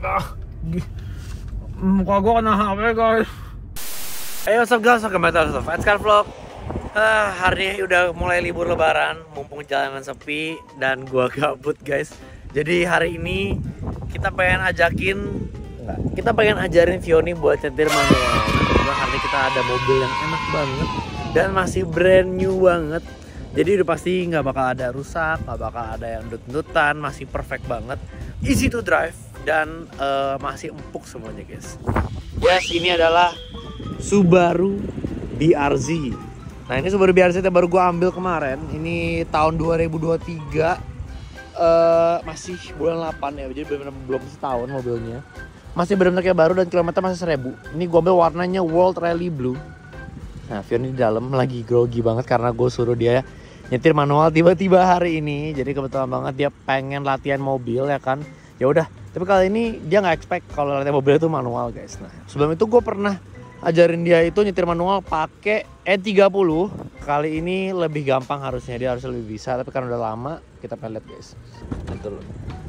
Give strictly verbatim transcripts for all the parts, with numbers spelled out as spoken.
Ah, muka gue kena H P guys. Hey what's up guys, welcome back to Fat Car Vlog. ah, Hari ini udah mulai libur lebaran, mumpung jalanan sepi dan gua gabut guys. Jadi hari ini kita pengen ajakin enggak, kita pengen ajarin Vioni buat nyetir manual. Nah, hari ini kita ada mobil yang enak banget dan masih brand new banget. Jadi udah pasti nggak bakal ada rusak, nggak bakal ada yang dut-dutan, masih perfect banget, easy to drive dan uh, masih empuk semuanya guys. Yes, ini adalah Subaru B R Z. Nah ini Subaru B R Z yang baru gue ambil kemarin. Ini tahun dua ribu dua puluh tiga, uh, masih bulan delapan ya, jadi benar-benar belum setahun mobilnya. Masih benar-benar kayak baru dan kilometer masih seribu. Ini gue ambil warnanya World Rally Blue. Nah Vioni di dalam lagi grogi banget karena gue suruh dia nyetir manual tiba-tiba hari ini. Jadi kebetulan banget dia pengen latihan mobil ya kan. Ya udah, tapi kali ini dia nggak expect kalau latihan mobil itu manual guys. Nah sebelum itu gue pernah ajarin dia itu nyetir manual pakai E tiga puluh. Kali ini lebih gampang harusnya, dia harus lebih bisa. Tapi karena udah lama, kita pengen lihat guys. Lihat dulu.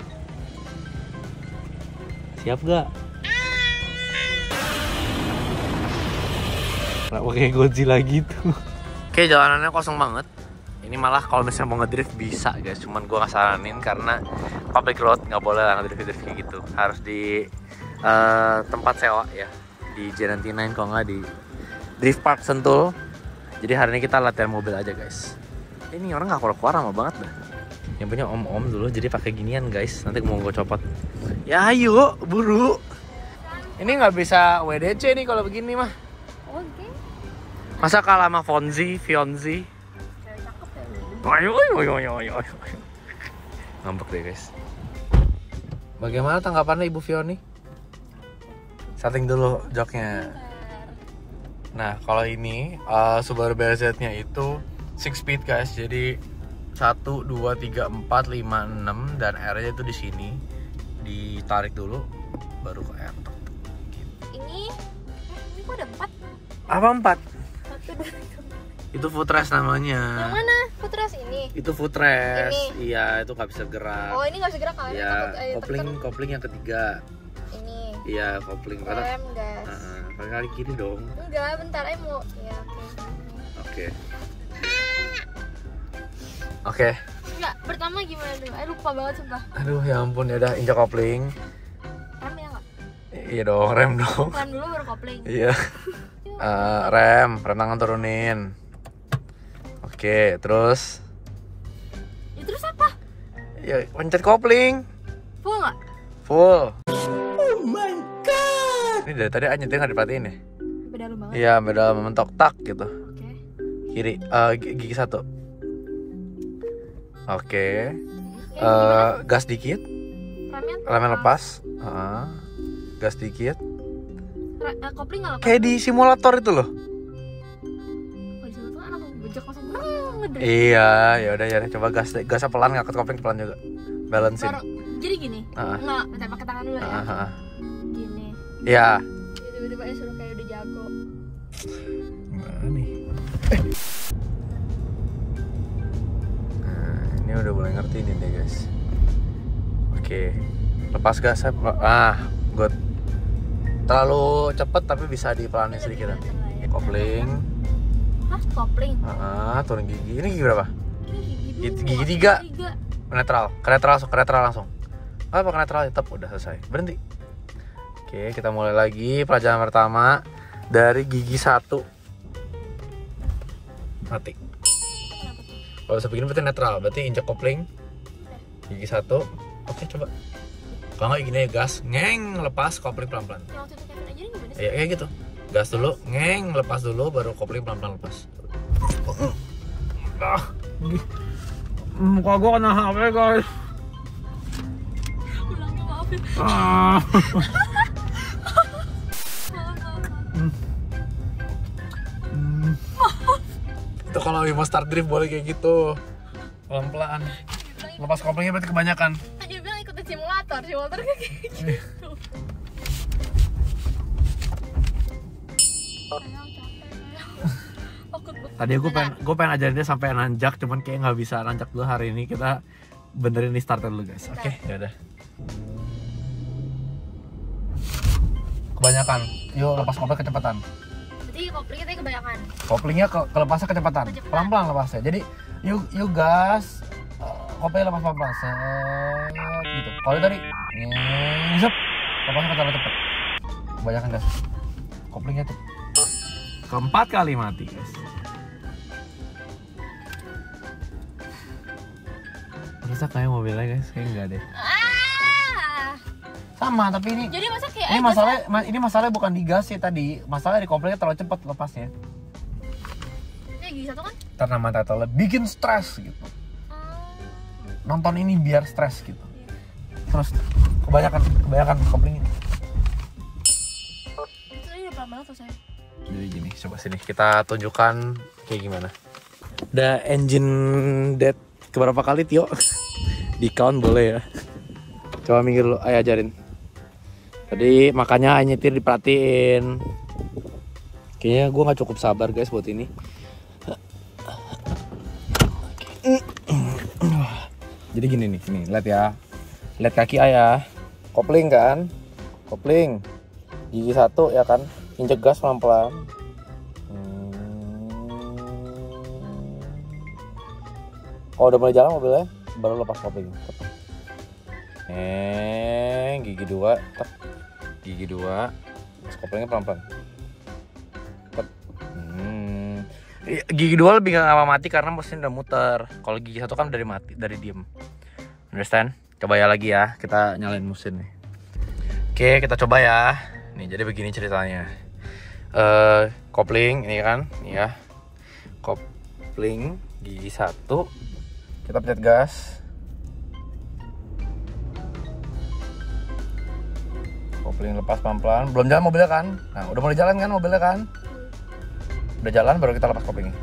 Siap gak? Nggak pakai Godzilla gitu. Oke, jalanannya kosong banget. Ini malah kalau misalnya mau ngedrift bisa guys, cuman gue nggak saranin karena public road nggak boleh lah ngedrift-drift kayak gitu. Harus di uh, tempat sewa ya, di J sembilan puluh sembilan kalau nggak di Drift Park Sentul. Jadi hari ini kita latihan mobil aja guys. Ini orang nggak keluar-keluar lama banget dah. Yang punya om-om dulu jadi pakai ginian guys. Nanti mau gue copot. Ya ayo buru. Ini nggak bisa W D C nih kalau begini mah. Oke. Masa kalah sama Fonzi, Fionzi? Ayo, ayo, ayo, ayo, ayo, ayo. Ngambek deh guys. Bagaimana tanggapannya Ibu Vioni? Setting dulu joknya. Nah kalau ini uh, Subaru B R Z-nya itu six speed guys. Jadi satu, dua, tiga, empat, lima, enam dan R-nya itu di sini. Ditarik dulu baru ke R. Ini ini kok ada empat? Apa empat? Satu, dua, tiga. Itu footrest namanya. Yang mana? Footrest ini? Itu footrest. Ini? Iya, itu nggak bisa gerak. Oh, ini nggak bisa gerak kali. Iya, eh, kopling tekan. kopling yang ketiga. Ini. Iya, kopling. Rem, gas. Uh, pakai kali kiri dong. Enggak, bentar aja mau. Ya, oke. Oke. Oke. Enggak, pertama gimana dulu? Eh, lupa banget sumpah. Aduh, ya ampun, ya udah injak kopling. Rem ya nggak? Iya dong, rem dong. Rem dulu baru kopling. Iya. Uh, rem, rem tangan turunin. Oke, terus Ya terus apa? ya pencet kopling. Full nggak? Full. Oh my god. Ini dari tadi aja nyetir nggak diperhatiin ya? Beda lu banget. Iya, beda mentok tak gitu. Oke. Kiri, uh, gigi satu. Oke. Oke, Uh, gas dikit. remnya Remnya lepas. Uh, gas dikit. Re- eh, kopling nggak lepas? Kayak di simulator itu loh. Oh, di situ tuh langsung bejek langsung ngedrift. Iya, ya udah ya, coba gas gasnya pelan, ngangkat kopling pelan juga. Balancein. Baru, jadi gini? Uh-huh. Nggak, bentar pakai tangan dulu ya. Uh-huh. Gini. Iya. Jadi tiba-tiba ya suruh kayak udah jago. Gimana nih? Nah, ini udah mulai ngerti nih deh guys. Oke, lepas gas. Ah, good. Terlalu cepet tapi bisa dipelanin sedikit nanti. Kopling. Hah, kopling? Ah, turun gigi. Ini gigi berapa? Ini gigi dua. Gigi, gigi tiga. Tiga. Netral, ke netral langsung, ke netral langsung. Apa ke netral tetap udah selesai. Berhenti. Oke, kita mulai lagi pelajaran pertama dari gigi satu. Mati. Kalau sebegini berarti netral, berarti injak kopling. Gigi satu. Oke, coba. Kalau nggak gini ya gas, ngeng, lepas kopling pelan-pelan. Yang waktu itu Kevin ajarin gimana sih? Ya kayak gitu. Gas dulu, ngeng, lepas dulu, baru kopling pelan-pelan lepas. Ah, muka gua kena H P guys. Ulangnya maaf ya. Ah. Maaf, maaf. Itu kalau mau start drift boleh kayak gitu, pelan-pelan. Lepas koplingnya berarti kebanyakan. Dia bilang ikutin simulator, simulator kayak gitu. Tadi gue pengen, gue pengen ajarin dia sampai nanjak, cuman kayak nggak bisa nanjak dulu hari ini. Kita benerin di starter dulu guys. Oke, okay, ya udah. Kebanyakan. Yuk lepas kopling kecepatan. Berarti koplingnya tadi kebanyakan. Koplingnya ke kelepasnya kecepatan. Kecepatan. Pelan-pelan lepasnya. Jadi yuk yuk gas. Uh, koplingnya lepas pelan-pelan. Set gitu. Kalau tadi nyesep. Lepasnya cepat-cepat. Kebanyakan gas. Koplingnya tuh. Keempat kali mati, guys. Rusak kayak mobilnya, guys. Kayak enggak deh. Ah. Sama, tapi ini Jadi masa kayak ini masalah ma- ini masalah bukan di gas sih tadi. Masalah di koplingnya terlalu cepat lepasnya. Ini gigi satu kan? Karena mata tolnya bikin stres gitu. Oh. Nonton ini biar stres gitu. Terus kebanyakan kebanyakan koplingnya. Itu tadi udah pelan banget tuh saya. Jadi gini, coba sini kita tunjukkan kayak gimana. Udah engine dead keberapa kali Tio? Di count boleh ya. Coba minggir dulu, ayo ajarin. Tadi makanya ayo nyetir diperhatiin. Kayaknya gue nggak cukup sabar guys buat ini. Jadi gini nih, nih lihat ya. Lihat kaki ayah. Kopling kan? Kopling. Gigi satu ya kan? Injek gas pelan-pelan. Hmm. Kalau udah mulai jalan mobilnya, baru lepas kopling. Eh, gigi dua, tep. Gigi dua, lepas koplingnya pelan-pelan. Tep. Hmm. Gigi dua lebih nggak lama mati karena mesin udah muter. Kalau gigi satu kan dari mati, dari diem. Understand? Coba ya lagi ya, kita nyalain mesin nih. Oke, kita coba ya. Nih, jadi begini ceritanya. Uh, kopling ini kan, ya. Kopling gigi satu. Kita pencet gas. Kopling lepas pelan-pelan. Belum jalan mobilnya kan? Nah, udah mulai jalan kan mobilnya kan? Udah jalan baru kita lepas koplingnya.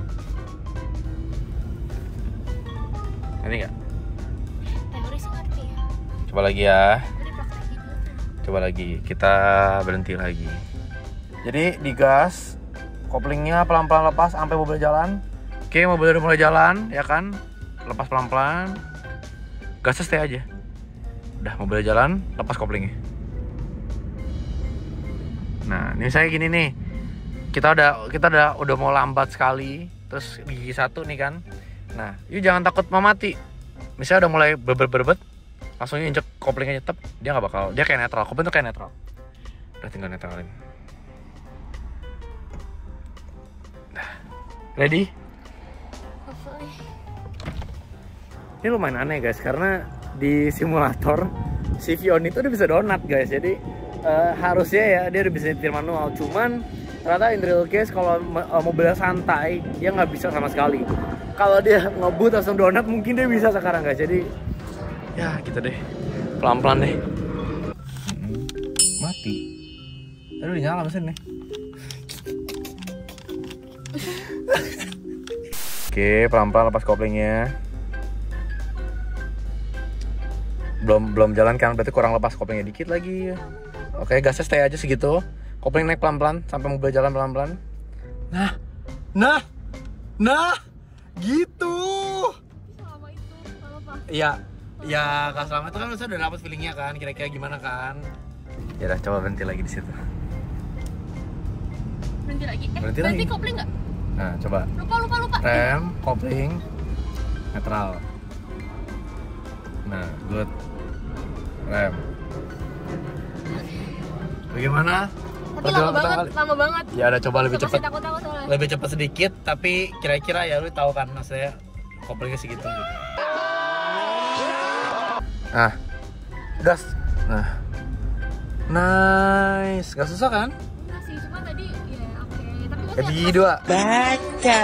Ini enggak? Teori sih ngerti ya. Coba lagi ya. Jadi praktek gitu. Coba lagi. Kita berhenti lagi. Jadi di gas, koplingnya pelan-pelan lepas sampai mobil jalan. Oke, mobil udah mulai jalan, ya kan? Lepas pelan-pelan. Gasnya stay aja. Udah mobil jalan, lepas koplingnya. Nah, ini saya gini nih. Kita udah kita udah udah mau lambat sekali. Terus gigi satu nih kan. Nah, yuk jangan takut mau mati. Misalnya udah mulai berbet-berbet, langsung injek koplingnya nyetep, dia nggak bakal, dia kayak netral. Kopling tuh kayak netral. Udah tinggal netralin. Ready? Hopefully. Ini lumayan aneh guys, karena di simulator si Vion itu udah bisa donat guys. Jadi uh, harusnya ya dia udah bisa nyetir manual. Cuman ternyata in real case kalau uh, mobilnya santai, dia nggak bisa sama sekali. Kalau dia ngebut langsung donat mungkin dia bisa sekarang guys. Jadi ya gitu deh, pelan-pelan deh. Hmm, mati. Aduh dinyala mesin nih. Oke, pelan-pelan lepas koplingnya. Belum belum jalan kan, berarti kurang lepas koplingnya dikit lagi. Oke, gasnya stay aja segitu. Kopling naik pelan-pelan sampai mobil jalan pelan-pelan. Nah, nah, nah, gitu. Selama itu, selama apa? Iya, ya gak selama itu kan saya udah dapet feelingnya kan, kira-kira gimana kan. Ya udah, coba berhenti lagi di situ. Berhenti lagi. Eh, Berhenti berhenti lagi. kopling nggak? Nah, coba. Lupa, lupa, lupa. Rem, kopling, netral. Nah, good. Rem. Bagaimana? Tapi Perjalanan lama pertama banget, kali? lama banget. Ya udah coba lebih cepat. Takut-takut soalnya. Lebih cepat sedikit, tapi kira-kira ya lu tahu kan maksudnya koplingnya segitu gitu. Nah, gas. Nah, nice. Gak susah kan? Enggak sih, cuma tadi ya oke. Tapi Ke maksudnya gigi dua. Baca.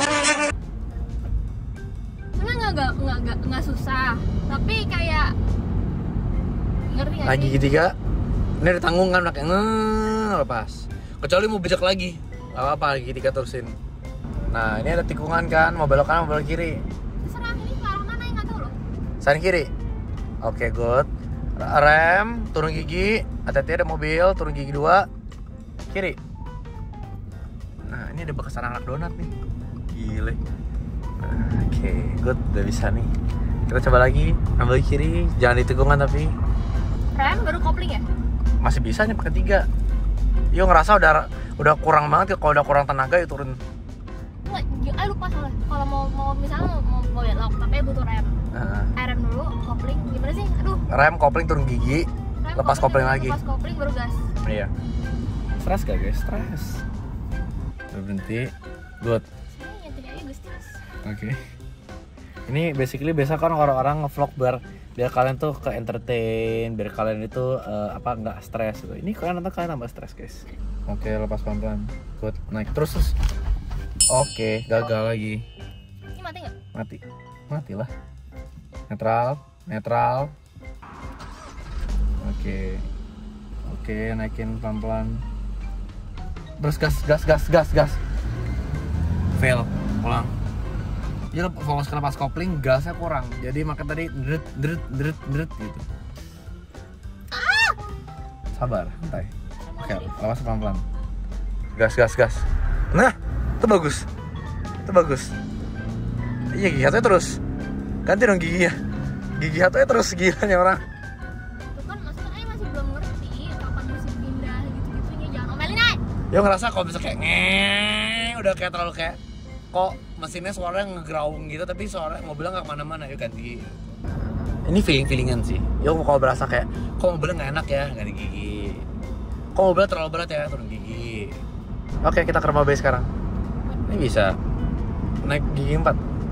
Enggak, enggak, enggak, enggak, enggak, enggak susah. Tapi kayak ngerti nggak Nah, sih? gigi tiga. Ini ada tanggung kan, kayak nge lepas. Kecuali mau bijak lagi, gak apa-apa, gigi tiga terusin. Nah, ini ada tikungan kan, mau belok kanan, mau belok kiri. Terserah ini ke arah mana yang nggak tahu loh. Samping kiri. Oke, good. Rem, turun gigi. Hati-hati ada mobil, turun gigi dua. Kiri. Nah, ini ada bekas anak donat nih. Gile. Nah, oke, good. Udah bisa nih. Kita coba lagi, ambil kiri. Jangan di tikungan tapi. Rem baru kopling ya? Masih bisa nih pakai tiga. Yo ngerasa udah udah kurang banget ya, kalau udah kurang tenaga ya turun. Enggak, ah lupa salah. Kalau mau mau misalnya mau mau, mau belok tapi butuh rem. Uh, Eh, rem dulu, kopling gimana sih? Aduh. rem, kopling, turun gigi, Rem, lepas kopling lagi. Lepas kopling baru gas. Iya. Stres gak guys? Stres. Udah berhenti. Good. Sini nyetir aja gue stres. Oke. Okay. Ini basically biasa kan orang-orang ngevlog biar biar kalian tuh ke entertain, biar kalian itu uh, apa nggak stres gitu. Ini kalian nanti kalian tambah stres guys. Oke, okay, lepas pelan-pelan. Good. Naik terus terus. Oke, okay, gagal lagi. Ini mati nggak? Mati. Matilah. Netral, netral. Oke. Okay. Oke, okay, naikin pelan-pelan. Terus gas, gas, gas, gas, gas. Fail, pulang. Dia fokus ke lepas kopling, gasnya kurang. Jadi makanya tadi deret, deret, deret, deret gitu. Sabar, santai. Oke, lepas pelan-pelan. Gas, gas, gas. Nah, itu bagus. Itu bagus. Iya, gigi satunya terus. Ganti dong giginya. Gigi satunya terus, gila nih orang. Itu kan maksudnya Ayah masih belum ngerti kapan mesti pindah gitu-gitunya. Jangan omelin aja. Yo ngerasa kalau bisa kayak ngeng, udah kayak terlalu kayak kok mesinnya suaranya ngegeraung gitu, tapi suara mobilnya nggak kemana-mana. Yuk ganti. Ini feeling-feelingan sih. Yo kalau berasa kayak kok mobilnya nggak enak ya, ganti gigi. Kok mobilnya terlalu berat ya, turun gigi. Oke, kita ke rumah B sekarang. Ini bisa naik gigi empat.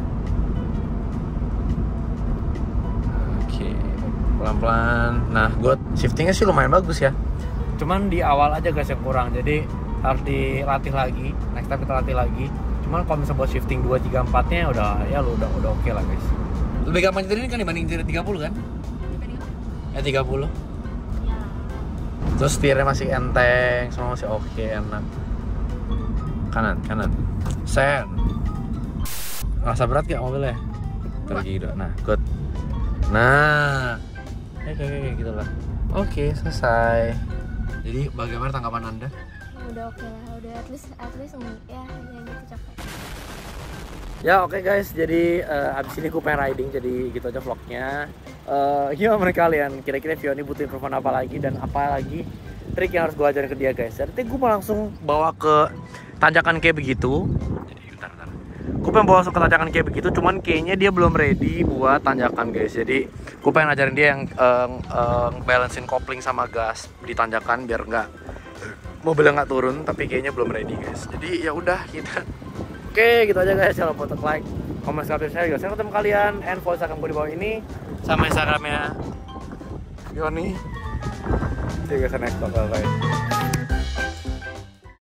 Oke, pelan-pelan. Nah, gue shiftingnya sih lumayan bagus ya. Cuman di awal aja guys yang kurang, jadi harus dilatih lagi. Next time kita latih lagi. Cuman kalau misalnya buat shifting dua, tiga, empat nya udah ya lu udah udah oke okay lah guys. Lebih gampang nyetir ini kan dibanding nyetir tiga puluh kan? Ya tiga puluh. Ya. Terus setirnya masih enteng, semua masih oke, okay, enak. Kanan, kanan. Sen. Rasa berat gak mobilnya? Terus gitu. Nah, good. Nah. Oke, oke, oke gitu lah. Oke, selesai. Jadi bagaimana tanggapan Anda? Udah oke lah, udah at least at least ya yang gitu capek. Ya oke okay guys, jadi uh, abis ini gue pengen riding, jadi gitu aja vlognya. Uh, gimana menurut kalian? Kira-kira Vio ini butuh improvement apa lagi dan apa lagi trik yang harus gue ajarin ke dia guys. Nanti gue mau langsung bawa ke tanjakan kayak begitu. Jadi bentar, bentar. Gue pengen bawa langsung ke tanjakan kayak begitu, cuman kayaknya dia belum ready buat tanjakan guys. Jadi gue pengen ajarin dia yang uh, uh, balancein kopling sama gas di tanjakan biar nggak mobilnya nggak turun, tapi kayaknya belum ready guys. Jadi ya udah kita. Oke, gitu aja guys. Jangan lupa untuk like, comment, subscribe, share juga. Saya ketemu kalian and follow Instagram gue di bawah ini sama Instagramnya Yoni. See you guys next vlog. Bye.